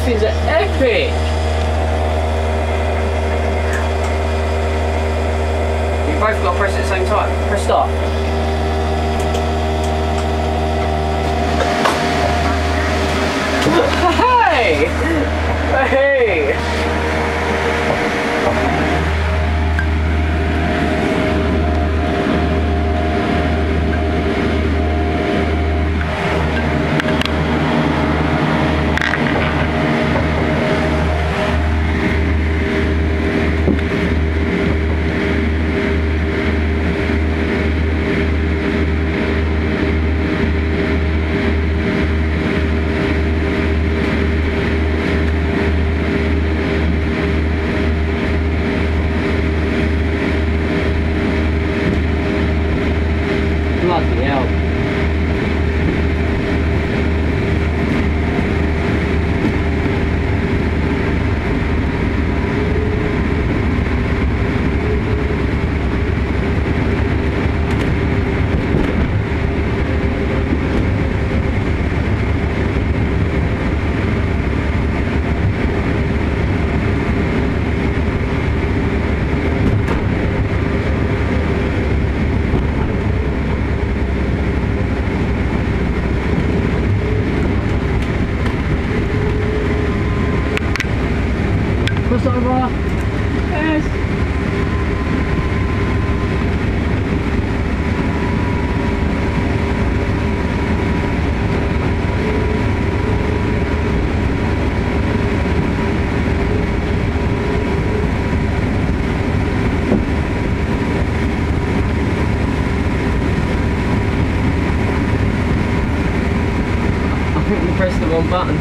things are epic! You both got to press it at the same time. Press start. Hey! Hey! Crossover. Yes. I think we pressed the wrong button.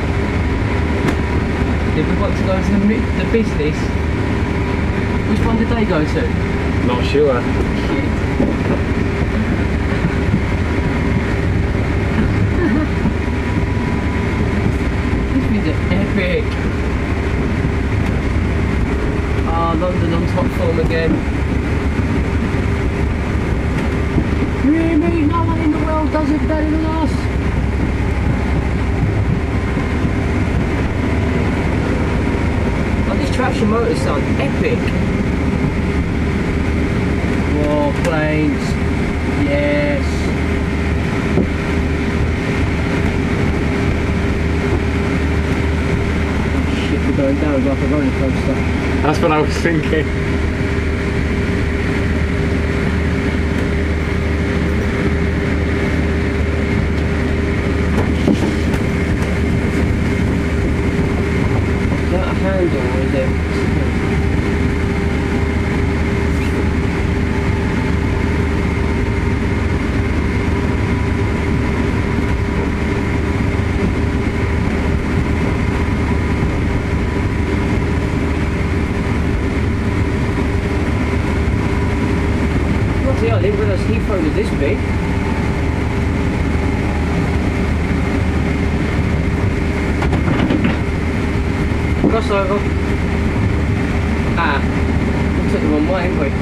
Did we want to go to the business? Which one did they go to? Not sure. Shit. This is epic. Ah, London on top form again. Really? No one in the world does it better than us. Traction motors sound epic. Whoa, planes. Yes. Oh shit, we're going down like a roller coaster. That's what I was thinking. I didn't realise Heathrow was this big. Crossover. Ah, we took the wrong way, haven't we?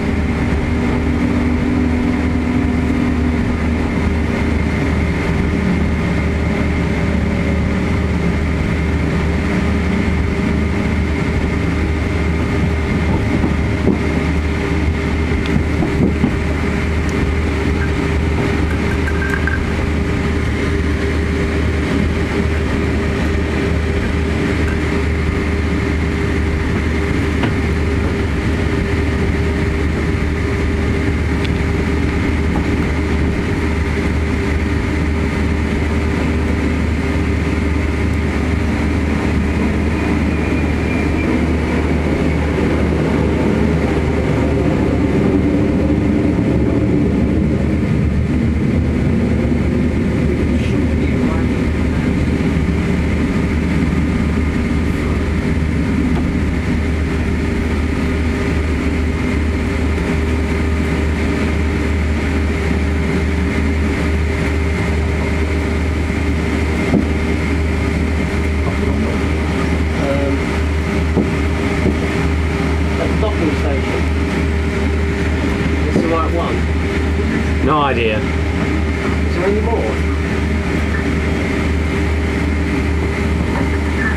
No idea. Is there any more?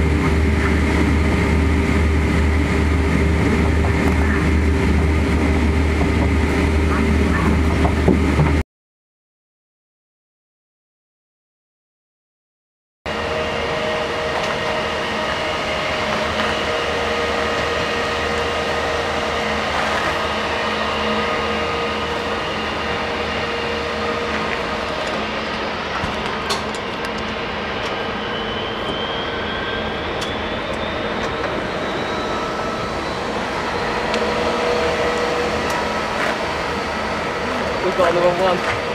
We've got another one.